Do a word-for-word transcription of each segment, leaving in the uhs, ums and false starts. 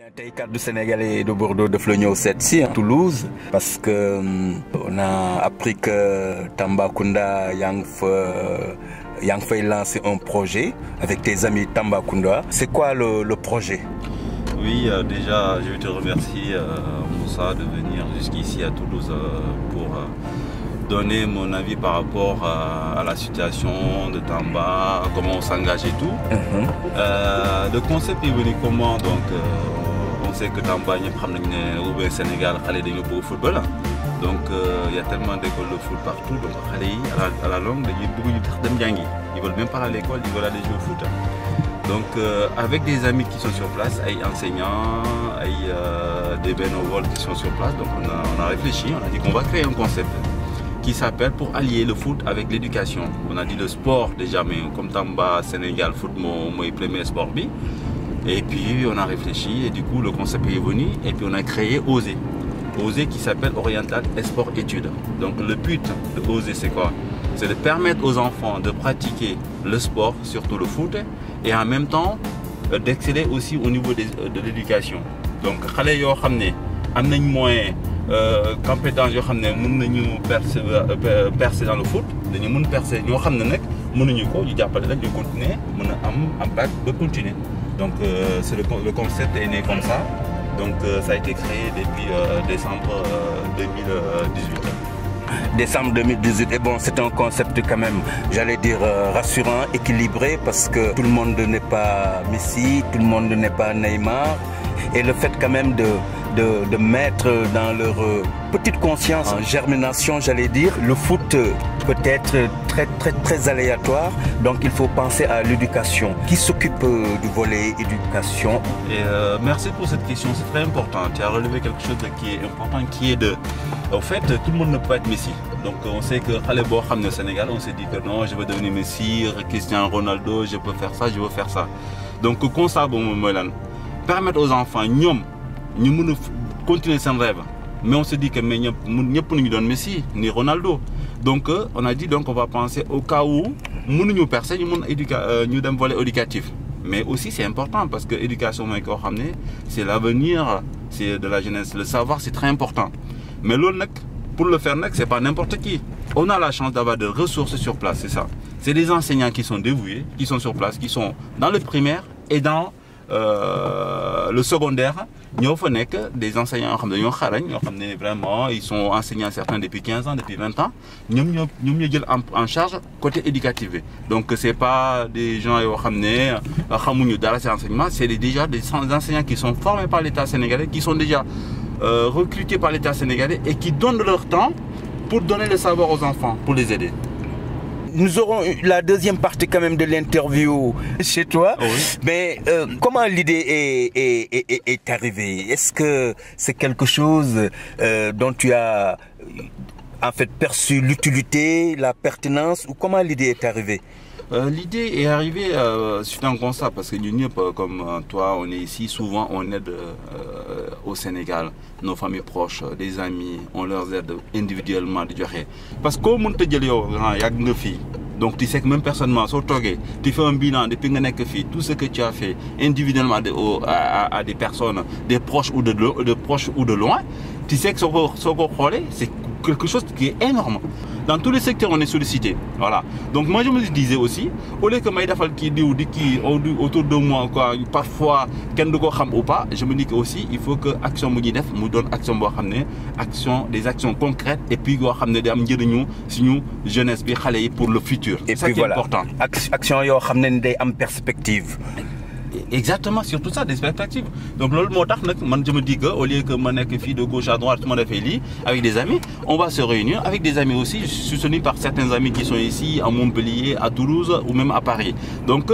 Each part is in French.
tey kaddu sénégalais de Bordeaux daf la ñëw seet si Toulouse parce que on a appris que Tambacounda yaa ngi fa yaa ngi fay lancer un projet avec tes amis Tambacounda. C'est quoi le, le projet? Oui, euh, déjà je vais te remercier euh, Moussa de venir jusqu'ici à Toulouse euh, pour euh, donner mon avis par rapport à, à la situation de Tamba, comment on s'engage et tout. Mm-hmm. euh, le concept est venu comment? Donc euh, on sait que Tamba ñëpp xam nañ ne ou bien Sénégal xale dañu bëgg football, donc il euh, y a tellement d'écoles de foot partout, donc xale yi à la, à la longue dañuy bëgg ñu tax dem jàngi, ils veulent même pas aller à l'école, ils veulent aller jouer au foot. Donc euh, avec des amis qui sont sur place, ay enseignants, ay euh, des bénévoles qui sont sur place, donc on a, on a réfléchi, on a dit qu'on va créer un concept qui s'appelle pour allier le foot avec l'éducation. On a dit le sport déjà, mais comme Tamba, Sénégal, foot, mon, mon premier sport bi. Et puis on a réfléchi et du coup le concept est venu et puis on a créé OSER. OSER qui s'appelle Oriental Sport Études. Donc le but de OSER c'est quoi? C'est de permettre aux enfants de pratiquer le sport, surtout le foot, et en même temps euh, d'exceller aussi au niveau des, euh, de l'éducation. Donc xale yoo xam ne am nañ moyen Euh, compétence yoo xam ne mën nañu percer percer dans le foot dañu mën percer ñoo xam ne nag mënuñu ko ñu jàppale rek ñu continuer mën a am impact ba continuer. Donc euh, c'est le, le concept est né comme ça, donc euh, ça a été créé depuis euh, décembre euh, deux mille dix-huit. Décembre deux mille dix-huit, et bon, c'est un concept quand même, j'allais dire euh, rassurant, équilibré, parce que tout le monde n'est pas Messi, tout le monde n'est pas Neymar, et le fait quand même de de, de mettre dans leur euh, petite conscience en germination, j'allais dire, le foot peut être très très très aléatoire, donc il faut penser à l'éducation. Qui s'occupe euh, du volet éducation? Et euh, merci pour cette question, c'est très important. Tu as relevé quelque chose qui est important, qui est de... En fait, tout le monde ne peut pas être Messi. Donc on sait que xale boo xam ne Sénégal, on s'est dit que non, je veux devenir Messi, Cristiano Ronaldo, je peux faire ça, je veux faire ça. Donc constat boobu mooy lan, permettre aux enfants ñoom ñu mën a continuer seen rêve, mais on se dit que mais ñëpp ñëpp nañu doon Messi ni Ronaldo. Donc euh, on a dit donc on va penser au cas où mënuñu percer ñu mën éduca ñu dem volet éducatif. Mais aussi c'est important parce que éducation mooy koo xam ne c'est l'avenir, c'est de la jeunesse, le savoir c'est très important. Mais loolu nag pour le faire nag c'est pas n'importe qui. On a la chance d'avoir des ressources sur place, c'est ça. C'est des enseignants qui sont dévoués, qui sont sur place, qui sont dans le primaire et dans Euh, le secondaire. ñoo fa nekk des enseignants yoo xam ne dañoo xarañ ñoo xam ne vraiment ils sont enseignants certains depuis quinze ans, depuis vingt ans, ñoom ñoo ñoom ñoo jël en charge côté éducatif bi. Donc c'est pas des gens yoo xam ne xamuñu dara ci enseignement, c'est déjà des enseignants qui sont formés par l'État sénégalais, qui sont déjà euh, recrutés par l'État sénégalais et qui donnent leur temps pour donner le savoir aux enfants, pour les aider. Nous aurons la deuxième partie quand même de l'interview chez toi. Oui. Mais euh, comment l'idée est, est, est, est arrivée? Est-ce que c'est quelque chose euh, dont tu as en fait perçu l'utilité, la pertinence, ou comment l'idée est arrivée? Euh, l'idée est arrivée euh, suite à un constat, parce que nous, comme euh, toi, on est ici, souvent on aide euh, au Sénégal, nos familles proches, des amis, on leur aide individuellement. Parce que comme tu as fille, donc tu sais que même personnellement, tu fais un bilan depuis que tu as fait tout ce que tu as fait individuellement de, à, à, à des personnes, des proches ou de, de proches ou de loin, tu sais que ce que c'est quelque chose qui est énorme. Dans tous les secteurs, on est sollicité. Voilà. Donc moi, je me disais aussi, au lieu que je fasse qui dit ou dit qui autour de moi, quoi, parfois, quelqu'un ne ou pas, je me dis que aussi, il faut que l'action me dise, me donne action, action, des actions concrètes, et puis, qu'on ait des ambitions, si nous, jeunesse, pour le futur. Et puis voilà, important. Action, yo, des am perspective. Exactement, surtout ça, des perspectives. Donc, je me dis qu'au lieu que je fille de gauche à droite, avec des amis, on va se réunir avec des amis aussi, soutenus par certains amis qui sont ici, à Montpellier, à Toulouse ou même à Paris. Donc,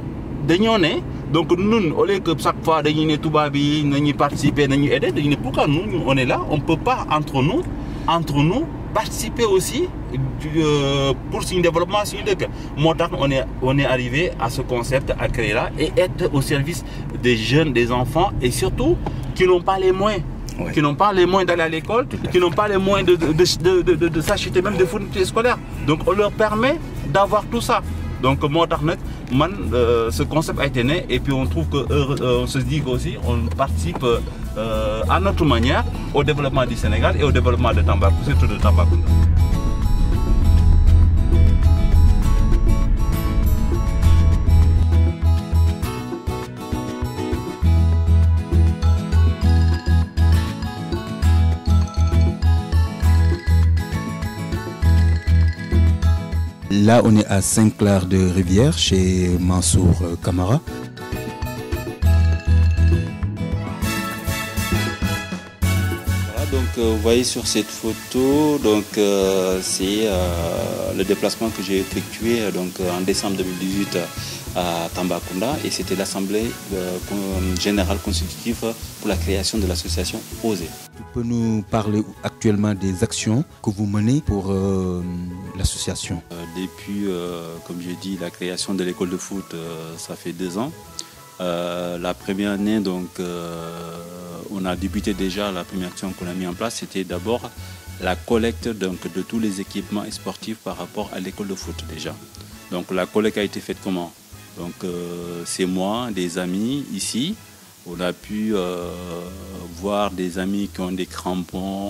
donc nous, au lieu que chaque fois, nous participer, nous aider, pourquoi nous, on est là, on ne peut pas entre nous, entre nous, participer aussi euh, pour son développement. On est, on est arrivé à ce concept, à créer là, et être au service des jeunes, des enfants, et surtout qui n'ont pas les moyens. Oui. Qui n'ont pas les moyens d'aller à l'école, qui n'ont pas les moyens de, de, de, de, de, de, de s'acheter même des fournitures scolaires. Donc on leur permet d'avoir tout ça. Donc moo tax nag man ce concept a été né et puis on trouve que euh, on se dit aussi on participe euh, à notre manière au développement du Sénégal et au développement de Tambacounda, surtout de Tambacounda. Là, on est à Saint-Clair-de-Rivière, chez Mansour Camara. Voilà, donc euh, vous voyez sur cette photo, donc euh, c'est euh, le déplacement que j'ai effectué donc en décembre deux mille dix-huit à Tambacounda, et c'était l'assemblée euh, générale constitutive pour la création de l'association OSER. Tu peux nous parler actuellement des actions que vous menez pour euh, l'association? euh, Depuis, euh, comme j'ai dit, la création de l'école de foot, euh, ça fait deux ans. Euh, la première année, donc, euh, on a débuté déjà, la première action qu'on a mis en place, c'était d'abord la collecte donc, de tous les équipements sportifs par rapport à l'école de foot déjà. Donc la collecte a été faite comment? Donc euh, c'est moi, des amis ici. On a pu euh, voir des amis qui ont des crampons,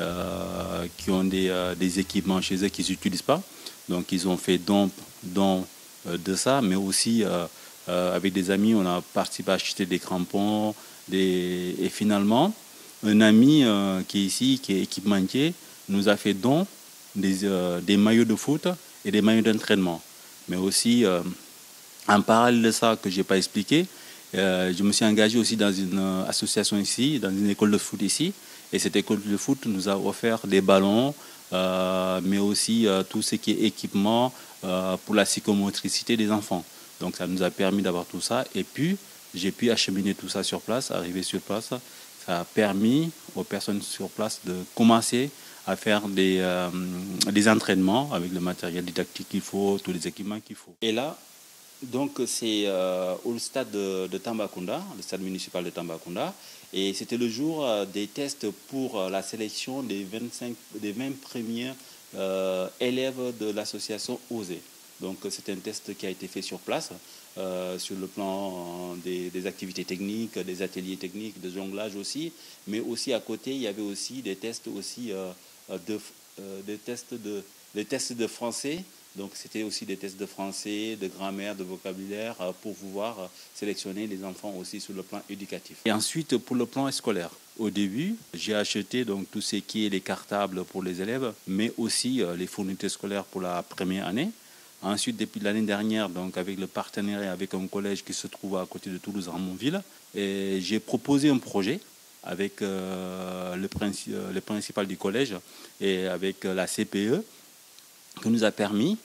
euh, qui ont des, euh, des équipements chez eux qu'ils n'utilisent pas. Donc ils ont fait don, don euh, de ça, mais aussi euh, euh, avec des amis, on a participé à acheter des crampons. Des... Et finalement, un ami euh, qui est ici, qui est équipementier, nous a fait don des, euh, des maillots de foot et des maillots d'entraînement. Mais aussi, euh, en parallèle de ça que je n'ai pas expliqué, Euh, je me suis engagé aussi dans une euh, association ici, dans une école de foot ici. Et cette école de foot nous a offert des ballons, euh, mais aussi euh, tout ce qui est équipement euh, pour la psychomotricité des enfants. Donc ça nous a permis d'avoir tout ça. Et puis, j'ai pu acheminer tout ça sur place, arriver sur place. Ça a permis aux personnes sur place de commencer à faire des, euh, des entraînements avec le matériel didactique qu'il faut, tous les équipements qu'il faut. Et là, donc c'est euh, au stade de, de Tambacounda, le stade municipal de Tambacounda, et c'était le jour euh, des tests pour euh, la sélection des vingt-cinq, des vingt premiers euh, élèves de l'association OSER. Donc c'est un test qui a été fait sur place, euh, sur le plan euh, des, des activités techniques, des ateliers techniques, de jonglage aussi, mais aussi à côté il y avait aussi des tests aussi euh, de, euh, des tests de, des tests de français. Donc c'était aussi des tests de français, de grammaire, de vocabulaire pour pouvoir sélectionner les enfants aussi sur le plan éducatif. Et ensuite pour le plan scolaire, au début j'ai acheté donc tout ce qui est les cartables pour les élèves, mais aussi les fournitures scolaires pour la première année. Ensuite depuis l'année dernière, donc avec le partenariat avec un collège qui se trouve à côté de Toulouse, à Montville, j'ai proposé un projet avec euh, le, princi le principal du collège et avec la C P E, qui nous a permis,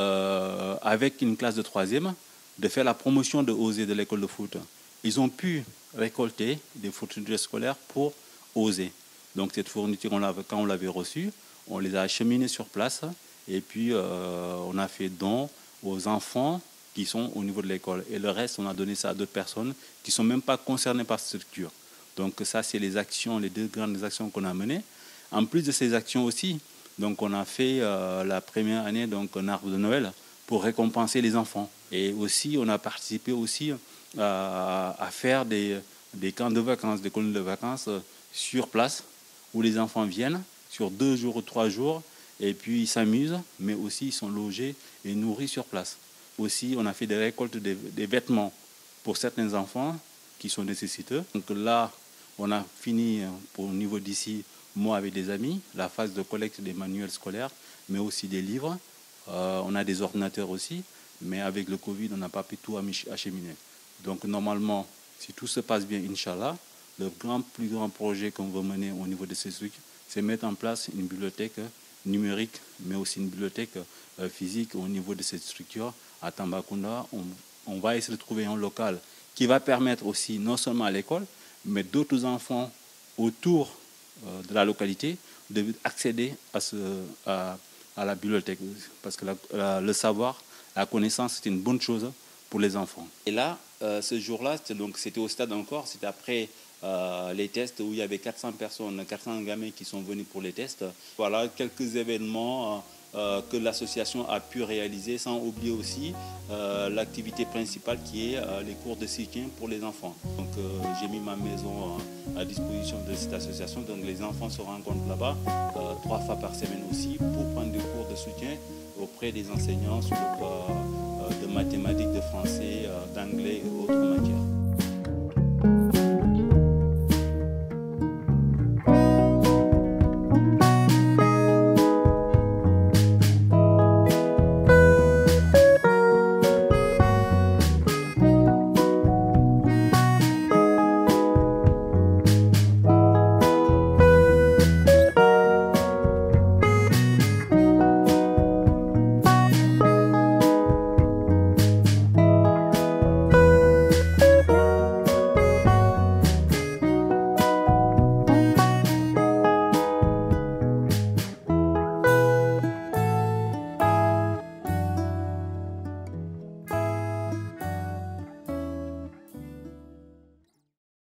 euh, avec une classe de troisième, de faire la promotion de OSER de l'école de foot. Ils ont pu récolter des fournitures scolaires pour OSER. Donc cette fourniture, on quand on l'avait reçue, on les a acheminées sur place et puis euh, on a fait don aux enfants qui sont au niveau de l'école. Et le reste, on a donné ça à d'autres personnes qui ne sont même pas concernées par cette structure. Donc ça, c'est les actions, les deux grandes actions qu'on a menées. En plus de ces actions aussi, donc on a fait euh, la première année donc un arbre de Noël pour récompenser les enfants. Et aussi on a participé aussi à, à faire des, des camps de vacances, des colonies de vacances sur place où les enfants viennent sur deux jours ou trois jours et puis ils s'amusent, mais aussi ils sont logés et nourris sur place. Aussi on a fait des récoltes des, des vêtements pour certains enfants qui sont nécessiteux. Donc là on a fini pour, au niveau d'ici, moi avec des amis, la phase de collecte des manuels scolaires, mais aussi des livres. Euh, on a des ordinateurs aussi, mais avec le Covid, on n'a pas pu tout acheminer. Donc normalement, si tout se passe bien, Inch'Allah, le grand, plus grand projet qu'on veut mener au niveau de ces trucs, c'est mettre en place une bibliothèque numérique, mais aussi une bibliothèque euh, physique au niveau de cette structure à Tambacounda. On, on va essayer de trouver un local qui va permettre aussi, non seulement à l'école, mais d'autres enfants autour euh, de la localité d'accéder à, ce, à, à la bibliothèque. Parce que la, la, le savoir, la connaissance, c'est une bonne chose pour les enfants. Et là, euh, ce jour-là, c'était au stade encore, c'était après euh, les tests où il y avait quatre cents personnes, quatre cents gamins qui sont venus pour les tests. Voilà, quelques événements euh, que l'association a pu réaliser, sans oublier aussi euh, l'activité principale qui est euh, les cours de soutien pour les enfants. Donc euh, j'ai mis ma maison à disposition de cette association, donc les enfants se rencontrent là-bas euh, trois fois par semaine aussi pour prendre des cours de soutien auprès des enseignants sur le, euh, de mathématiques, de français, euh, d'anglais et autres matières.